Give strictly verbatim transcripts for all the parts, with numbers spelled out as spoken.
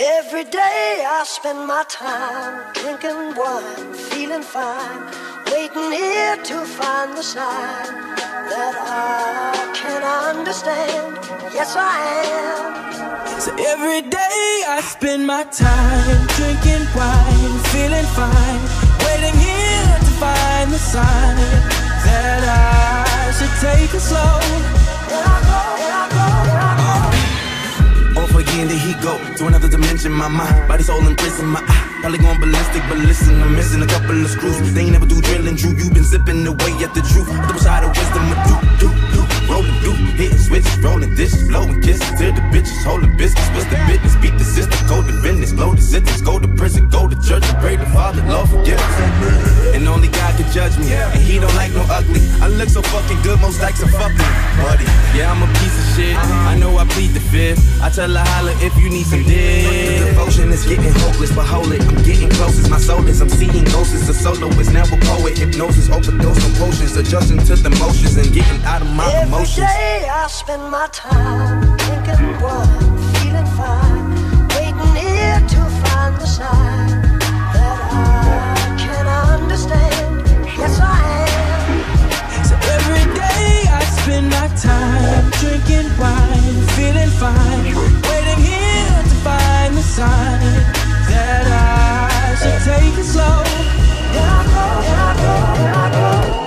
Every day I spend my time drinking wine, feeling fine, waiting here to find the sign that I can understand. Yes, I am. So every day I spend my time drinking wine, feeling fine, waiting here to find the sign that I should take it slow. Here I go, here I go, here I go. Off again, there he go to another dimension. My mind, body, soul in prison. My eye, probably going ballistic, but listen, I'm missing a couple of screws. They ain't never do drilling, Drew. You been zipping away at the truth. Double side of wisdom, a do, do, do. Rolling through, hitting switches, rolling dishes, blowing kisses to the bitches, holding biscuits. What's the business? Beat the system, go to business, blow the sentence, go to prison, go to church and pray to Father, Lord forgive us. And only God can judge me, and He don't like no ugly. I look so fucking good, most likes are fucking buddy. Yeah, I'm a piece of shit. I know I plead the fifth. I tell her holla if you need some dick. The devotion is getting hopeless, but hold it, I'm getting closest. My soul is, I'm seeing ghosts. A soloist, now a poet. Hypnosis, overdose on potions, adjusting to the motions and getting out of my emotions. Every day I spend my time drinking wine, feeling fine, waiting here to find the sign that I can understand. Yes, I am. So every day I spend my time drinking wine, feeling fine, waiting here to find the sign that I should take it slow. Here I go, here I go, here I go.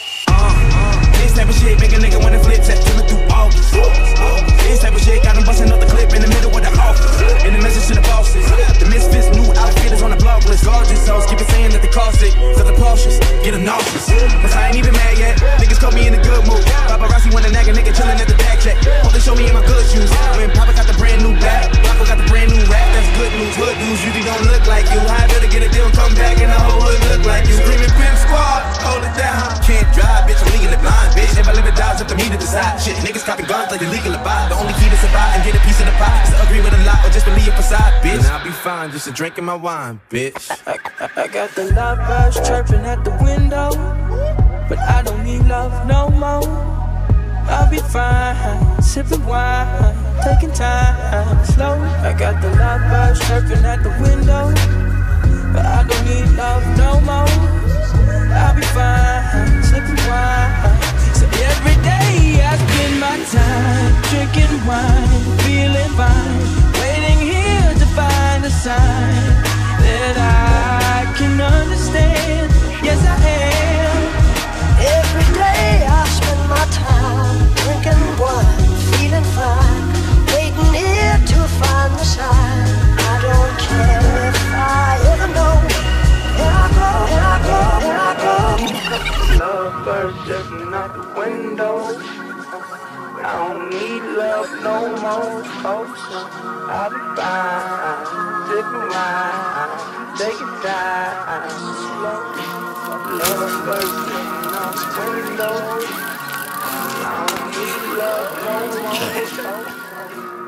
This type of shit make a nigga wanna flip September through August. This type of shit got him busting up the clip in the middle of the office. In the message to the bosses, the misfits new outfit is on the blog list. Gorgeous hoes keep it saying that they cost it, so the Porsches get them nauseous. Cause I ain't even mad yet, niggas caught me in a good mood. Paparazzi wanna nag a nigga chillin' at the back check. Hope they show me in my good shoes. When Papa got the brand new bag, Papa got the brand new rap. That's good news, hood news. You think don't look like you. I better get a deal, come back and the whole hood look like you. Screaming pimp squad, hold it down. Can't drive, bitch, I'm legally blind, bitch. If I live or die, it's up to me to decide. Shit, niggas copping guns like they legal to buy. The only key to survive and get a piece of the pie is to agree with a lot or just believe a facade, bitch. And I'll be fine just a drinking my wine, bitch. I, I, I got the lovebirds chirping at the window, but I don't need love no more. I'll be fine, sipping wine, taking time slow. I got the lovebirds chirping at the window, but I don't need love no more. I'll be fine, sipping wine. So every day I spend my time drinking wine, feeling fine, waiting here to find a sign that I can understand. Yes, I am. Every day I spend my time drinking wine, feeling fine, waiting here to find the sign. I don't care if I ever know. Here I go, here I go, here I go. Lovebirds checking out the window, but I don't need love no more. Oh, so I'll be fine, sipping wine, taking time slow. Lovebirds checking out the window, I don't need love no more.